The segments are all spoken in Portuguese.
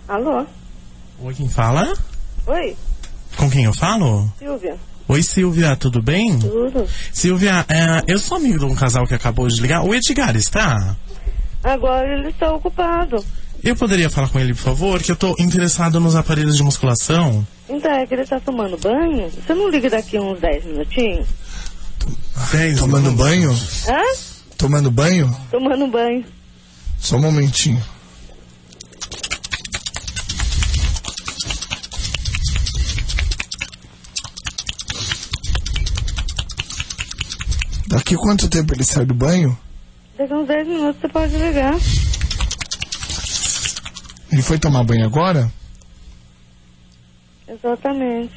Alô? Oi, quem fala? Oi, Com quem eu falo? Silvia. Oi, Silvia, tudo bem? Tudo. Silvia, eu sou amigo de um casal que acabou de ligar. O Edgar está? Agora ele está ocupado. Eu poderia falar com ele, por favor? Que eu tô interessado nos aparelhos de musculação. Então, é que ele está tomando banho. Você não liga daqui uns 10 minutinhos? Tomando banho? Hã? Tomando banho? Tomando banho. Só um momentinho. Daqui quanto tempo ele sai do banho? Daqui uns 10 minutos você pode ligar. Ele foi tomar banho agora? Exatamente.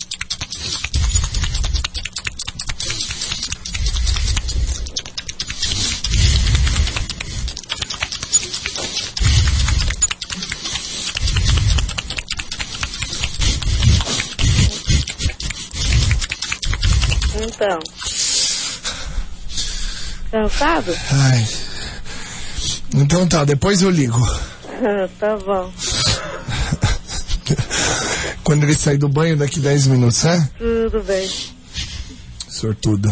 Então. Cansado? Ai. Então tá, depois eu ligo. Tá bom. Quando ele sair do banho daqui 10 minutos, é? Tudo bem. Sortudo.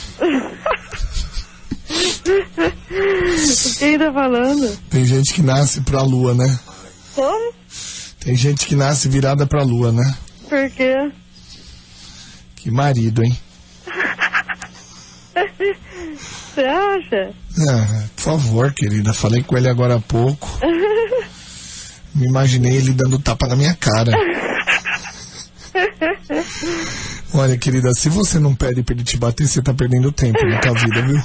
Quem tá falando? Tem gente que nasce pra lua, né? Como? Tem gente que nasce virada pra lua, né? Por quê? Que marido, hein? Você acha? Ah, por favor, querida. Falei com ele agora há pouco. Me imaginei ele dando tapa na minha cara. Olha, querida, se você não pede pra ele te bater, você tá perdendo tempo na tua vida, viu?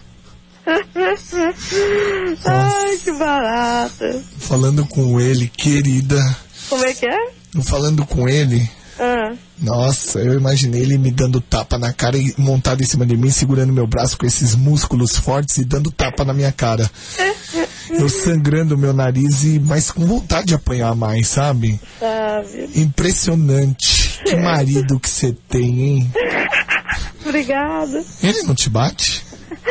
Ai, que barata. Falando com ele, querida. Como é que é? Falando com ele. Ah, Nossa, eu imaginei ele me dando tapa na cara e montado em cima de mim, segurando meu braço com esses músculos fortes e dando tapa na minha cara. Eu sangrando meu nariz, mas com vontade de apanhar mais, sabe? sabe. Impressionante. Que marido que você tem, hein? Obrigada. Ele não te bate?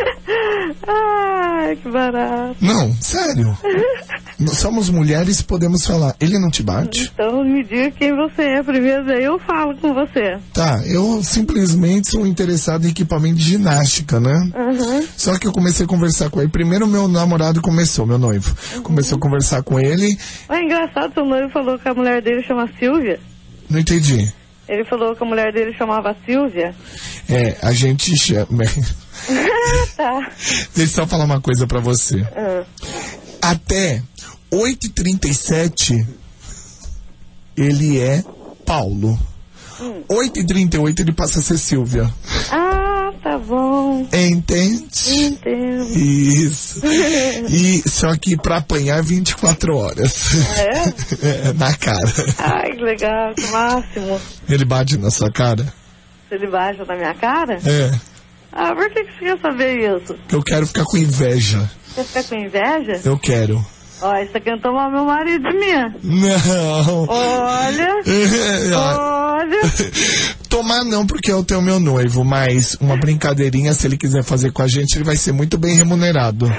Ai, que barato. Não, sério. Nós somos mulheres e podemos falar. Ele não te bate? Então me diga quem você é primeiro, aí eu falo com você. Tá, eu simplesmente sou interessado em equipamento de ginástica, né? Uhum. Só que eu comecei a conversar com ele. Primeiro meu namorado começou, meu noivo. Começou a conversar com ele. É engraçado, seu noivo falou que a mulher dele chama Silvia. Não entendi. Ele falou que a mulher dele chamava Silvia. É, a gente chama... Tá. Deixa eu só falar uma coisa pra você. Até 8h37 ele é Paulo. 8h38 ele passa a ser Silvia. Ah, tá bom. Entende? Entendo. Isso. E só que pra apanhar 24 horas. É? É, na cara. Ai, que legal, que máximo. Ele bate na sua cara? Ele baixa na minha cara? É. Ah, por que você quer saber isso? Eu quero ficar com inveja. Você fica com inveja? Eu quero. Ó, isso aqui é tomar meu marido de mim. Não. Olha. Olha. Tomar não, porque eu tenho meu noivo, mas uma brincadeirinha, se ele quiser fazer com a gente, ele vai ser muito bem remunerado.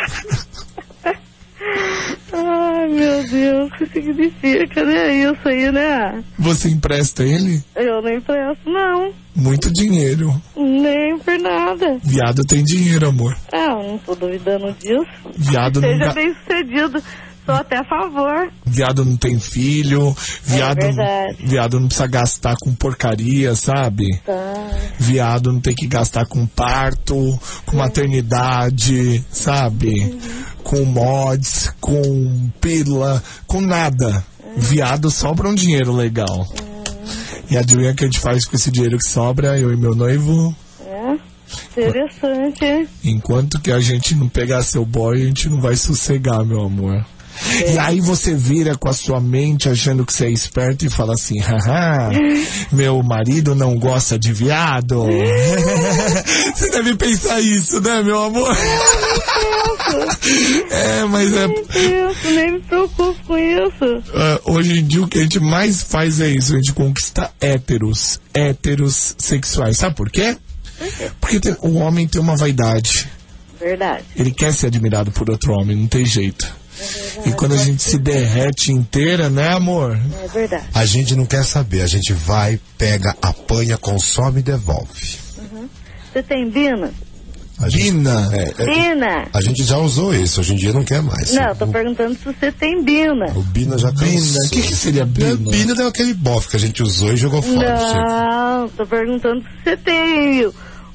Ai, meu Deus, o que significa, né? Isso aí, né? Você empresta ele? Eu não empresto, não. Muito dinheiro. Nem por nada. Viado tem dinheiro, amor. Ah, eu não tô duvidando disso. Viado não, Seja bem sucedido. Sou até a favor. viado não tem filho. verdade. Viado não precisa gastar com porcaria, sabe? Tá. Viado não tem que gastar com parto, com maternidade, sabe? Com mods, com pílula, com nada. Viado sobra um dinheiro legal. E adivinha o que a gente faz com esse dinheiro que sobra, eu e meu noivo? É? Interessante, hein? Enquanto que a gente não pegar seu boy, a gente não vai sossegar, meu amor. E aí você vira com a sua mente achando que você é esperto e fala assim, haha, meu marido não gosta de viado. Você deve pensar isso, né, meu amor? É, mas é... Isso, nem me preocupo com isso. Hoje em dia o que a gente mais faz é isso, a gente conquista héteros sexuais. Sabe por quê? Porque o homem tem uma vaidade. Verdade. Ele quer ser admirado por outro homem, não tem jeito. E quando a gente se derrete inteira, né, amor? É verdade. A gente não quer saber, a gente vai, pega, apanha, consome e devolve. Você tem Bina? Bina? Bina! A gente já usou isso, hoje em dia não quer mais. Não, tô perguntando se você tem Bina. O Bina já cansou. Bina? O que seria Bina? Bina deu aquele bofe que a gente usou e jogou fora. Não, tô perguntando se você tem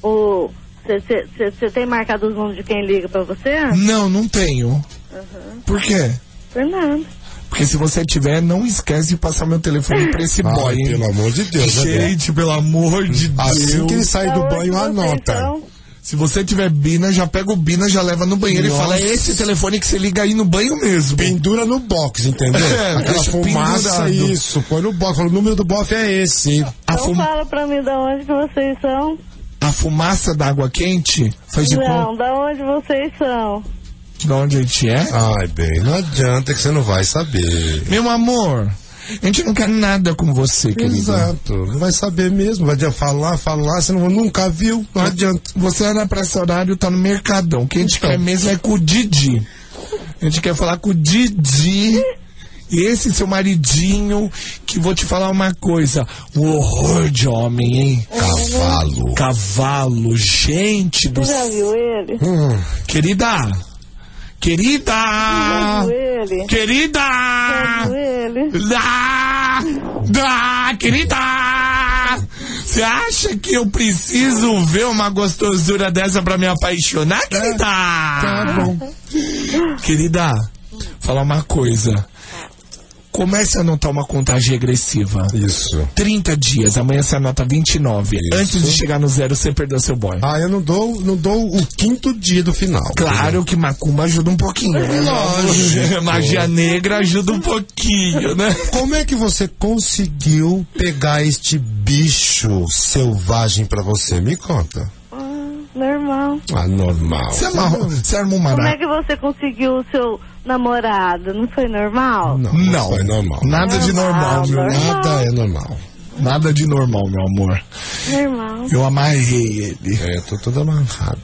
Você tem marcado os nomes de quem liga pra você? Não tenho. Por quê? Fernando. Porque se você tiver, não esquece de passar meu telefone pra esse boy, hein? Pelo amor de Deus, Gente, pelo amor de Deus. Assim que ele sai do banho, anota. Se você tiver Bina, já pega o Bina, já leva no banheiro e fala, é esse telefone que você liga aí no banho mesmo. Pendura no box, entendeu? Aquela fumaça, pendurado. isso. Põe no box, fala, o número do bofe é esse. Então fala pra mim de onde que vocês são. A fumaça da água quente faz de conta. Não, da onde vocês são. De onde a gente é? Ai, bem, não adianta que você não vai saber. Meu amor, a gente não quer nada com você, querido. Exato, não vai saber mesmo. Vai falar, você nunca viu, não adianta. Você era pra esse horário, tá no Mercadão. O que a gente quer mesmo é com o Didi. A gente quer falar com o Didi. Esse seu maridinho, que vou te falar uma coisa, um horror de homem, hein? Cavalo, gente do Você já viu ele? Querida! Já viu ele? Querida! Já viu ele? Querida! Você acha que eu preciso ver uma gostosura dessa pra me apaixonar, querida? Tá bom. Querida, falar uma coisa. Comece a anotar uma contagem regressiva. Isso. 30 dias, amanhã você anota 29. Isso. Antes de chegar no 0, você perdeu seu boy. Ah, eu não dou o quinto dia do final. Claro que macumba ajuda um pouquinho, né? Lógico. Magia negra ajuda um pouquinho, né? Como é que você conseguiu pegar este bicho selvagem pra você? Me conta. Normal. Ah, normal. Você armou uma Como é que você conseguiu o seu namorado? Não foi normal? Não, foi normal. Nada de normal, meu. Nada é normal. Nada de normal, meu amor. Normal. Eu amarrei ele. Tô todo amarrado.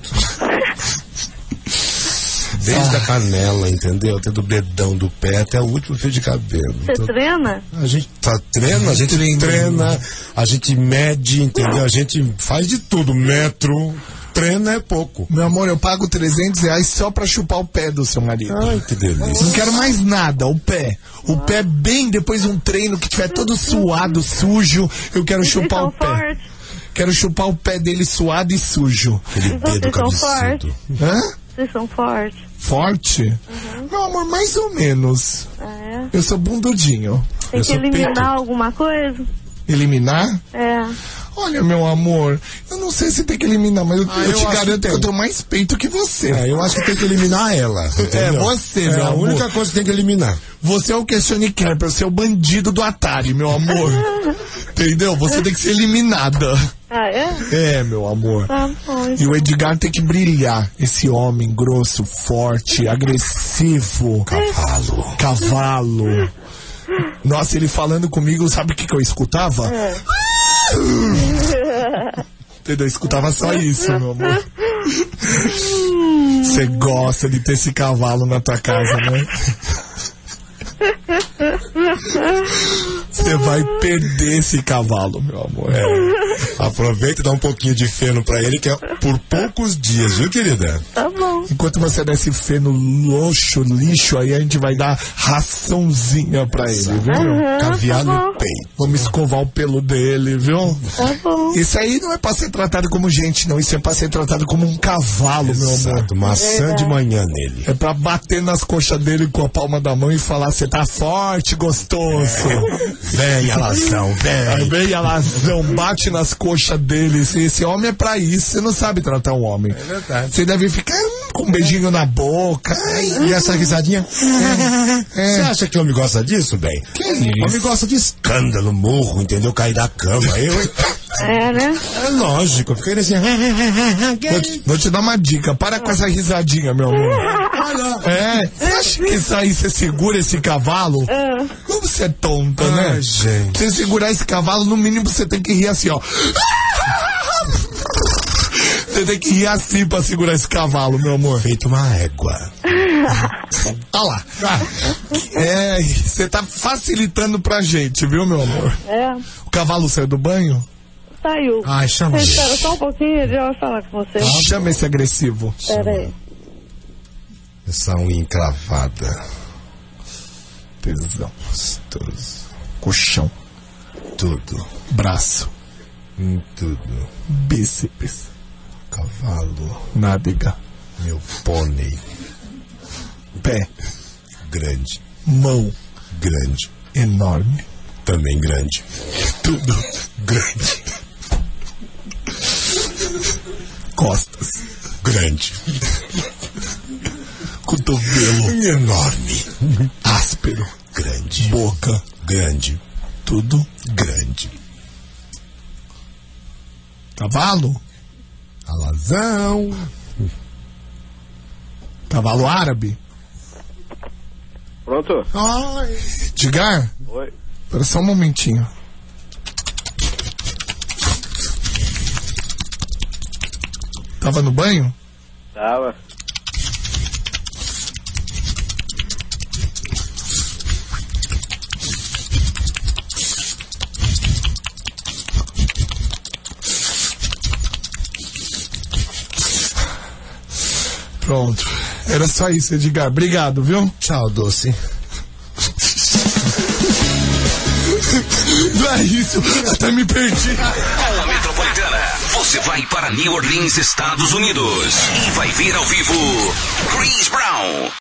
Desde a canela, entendeu? Até do dedão do pé até o último fio de cabelo. Você treina? A gente treina, a gente treina, a gente mede, entendeu? A gente faz de tudo, metro. Treina é pouco. Meu amor, eu pago R$300 só pra chupar o pé do seu marido. Ai, que delícia. Não quero mais nada, o pé. O pé bem depois de um treino que tiver todo suado, sujo, eu quero chupar o pé. Fortes. Quero chupar o pé dele suado e sujo. Aquele dedo Vocês são cabeçudo. Hã? Vocês são fortes. Forte? Meu amor, mais ou menos. Eu sou bundudinho. Tem que eliminar alguma coisa? Eliminar? É. Olha, meu amor, eu não sei se tem que eliminar, mas eu te garanto que eu tenho mais peito que você. Eu acho que tem que eliminar ela. Entendeu? Você, meu a amor. única coisa que tem que eliminar. Você é o Questione Kerper, você é o bandido do Atari, meu amor. Entendeu? Você tem que ser eliminada. Ah, é? É, meu amor. Tá bom. E o Edgar tem que brilhar. Esse homem grosso, forte, agressivo. Cavalo. Nossa, ele falando comigo, sabe o que eu escutava? Entendeu? Eu escutava só isso, meu amor. Você gosta de ter esse cavalo na tua casa, né? Você vai perder esse cavalo, meu amor. Aproveita e dá um pouquinho de feno pra ele, que é por poucos dias, viu, querida? Tá bom. Enquanto você der esse feno lixo aí, a gente vai dar raçãozinha pra ele, viu? Caviar tá no bom. peito. Vamos escovar o pelo dele, viu? Tá bom. Isso aí não é pra ser tratado como gente, não. Isso é pra ser tratado como um cavalo, meu amor. Exato, maçã de manhã nele. É pra bater nas coxas dele com a palma da mão e falar, você tá forte, gostoso. Vem, Alazão, Aí vem. vem a lazão, bate nas coxas dele. Esse homem é pra isso. Você não sabe tratar um homem. É verdade. Você deve ficar com um beijinho na boca. E essa risadinha? Você acha que homem gosta disso, bem? Que isso? Homem gosta de escândalo, morro, entendeu? Cair da cama. É, né? É lógico, eu fiquei assim. Vou te dar uma dica. Para com essa risadinha, meu amor. Você acha que isso aí você segura esse cavalo? Como você é tonta, né? Ai, gente. Pra você segurar esse cavalo, no mínimo você tem que rir assim, ó. Você tem que rir assim pra segurar esse cavalo, meu amor. Feito uma égua. Olha lá. Você tá facilitando pra gente, viu, meu amor? É, O cavalo saiu do banho? saiu. Ai, chama. Você espera só um pouquinho, ele já vai falar com você. Chama esse agressivo. Pera aí. Essa unha encravada. Tesão. Gostoso. Colchão. Tudo. Braço. Tudo. Bíceps. Cavalo. Nádega. Meu pônei. Pé. Grande. Mão. Grande. Enorme. Também grande. Tudo. Grande. Costas. Grande. Cotovelo. Enorme. Áspero. Grande. Boca. Grande. Tudo. Grande. Cavalo. Alazão. Cavalo árabe. Pronto? Edgar, Oi. espera só um momentinho. Tava no banho? Tava. Pronto. Era só isso, Edgar. Obrigado, viu? Tchau, doce. Não é isso. Até me perdi. Com a Metropolitana, você vai para New Orleans, Estados Unidos. E vai ver ao vivo Chris Brown.